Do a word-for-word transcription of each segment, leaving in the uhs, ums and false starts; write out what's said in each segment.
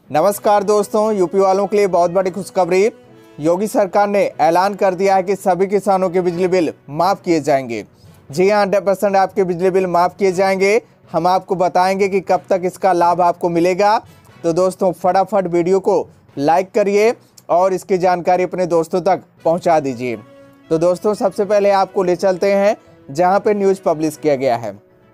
नमस्कार दोस्तों, यूपी वालों के लिए बहुत बड़ी खुशखबरी। योगी सरकार ने ऐलान कर दिया है कि सभी किसानों के बिजली बिल माफ़ किए जाएंगे। जी हाँ, हंड्रेड परसेंट आपके बिजली बिल माफ़ किए जाएंगे। हम आपको बताएंगे कि कब तक इसका लाभ आपको मिलेगा। तो दोस्तों फटाफट वीडियो को लाइक करिए और इसकी जानकारी अपने दोस्तों तक पहुँचा दीजिए। तो दोस्तों सबसे पहले आपको ले चलते हैं जहाँ पर न्यूज़ पब्लिश किया गया है।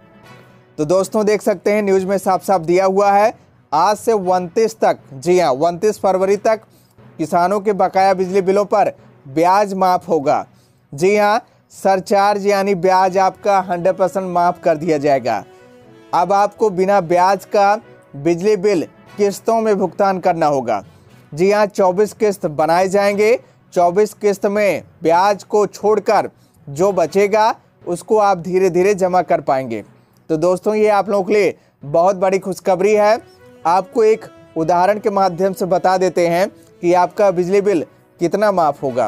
तो दोस्तों देख सकते हैं न्यूज़ में साफ साफ दिया हुआ है, आज से उनतीस तक, जी हाँ उनतीस फरवरी तक किसानों के बकाया बिजली बिलों पर ब्याज माफ़ होगा। जी हाँ, सरचार्ज यानी ब्याज आपका हंड्रेड परसेंट माफ़ कर दिया जाएगा। अब आपको बिना ब्याज का बिजली बिल किस्तों में भुगतान करना होगा। जी हाँ, चौबीस किस्त बनाए जाएंगे। चौबीस किस्त में ब्याज को छोड़कर जो बचेगा उसको आप धीरे धीरे जमा कर पाएंगे। तो दोस्तों ये आप लोगों के लिए बहुत बड़ी खुशखबरी है। आपको एक उदाहरण के माध्यम से बता देते हैं कि आपका बिजली बिल कितना माफ़ होगा।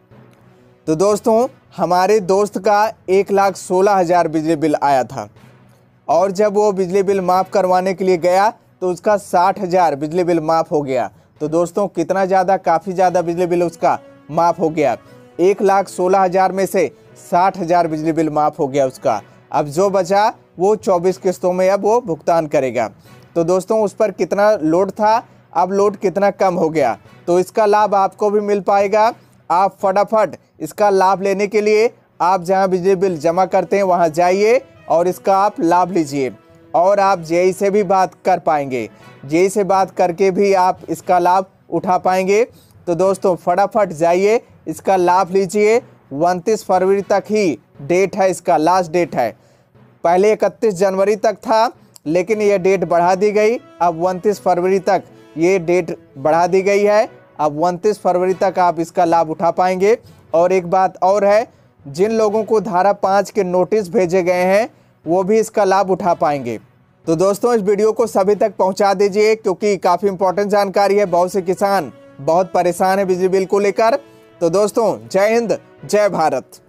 तो दोस्तों हमारे दोस्त का एक लाख सोलह हज़ार बिजली बिल आया था और जब वो बिजली बिल माफ़ करवाने के लिए गया तो उसका साठ हज़ार बिजली बिल माफ़ हो गया। तो दोस्तों कितना ज़्यादा, काफ़ी ज़्यादा बिजली बिल उसका माफ़ हो गया। एक लाख सोलह हज़ार में से साठ हज़ार बिजली बिल माफ़ हो गया उसका। अब जो बचा वो चौबीस किस्तों में अब वो भुगतान करेगा। तो दोस्तों उस पर कितना लोड था, अब लोड कितना कम हो गया। तो इसका लाभ आपको भी मिल पाएगा। आप फटाफट इसका लाभ लेने के लिए आप जहां बिजली बिल जमा करते हैं वहां जाइए और इसका आप लाभ लीजिए। और आप जेई से भी बात कर पाएंगे, जेई से बात करके भी आप इसका लाभ उठा पाएंगे। तो दोस्तों फटाफट जाइए, इसका लाभ लीजिए। उनतीस फरवरी तक ही डेट है, इसका लास्ट डेट है। पहले इकतीस जनवरी तक था लेकिन ये डेट बढ़ा दी गई। अब उनतीस फरवरी तक ये डेट बढ़ा दी गई है। अब उनतीस फरवरी तक आप इसका लाभ उठा पाएंगे। और एक बात और है, जिन लोगों को धारा पाँच के नोटिस भेजे गए हैं वो भी इसका लाभ उठा पाएंगे। तो दोस्तों इस वीडियो को सभी तक पहुंचा दीजिए क्योंकि काफ़ी इंपॉर्टेंट जानकारी है। बहुत से किसान बहुत परेशान हैं बिजली बिल को लेकर। तो दोस्तों जय हिंद, जय भारत।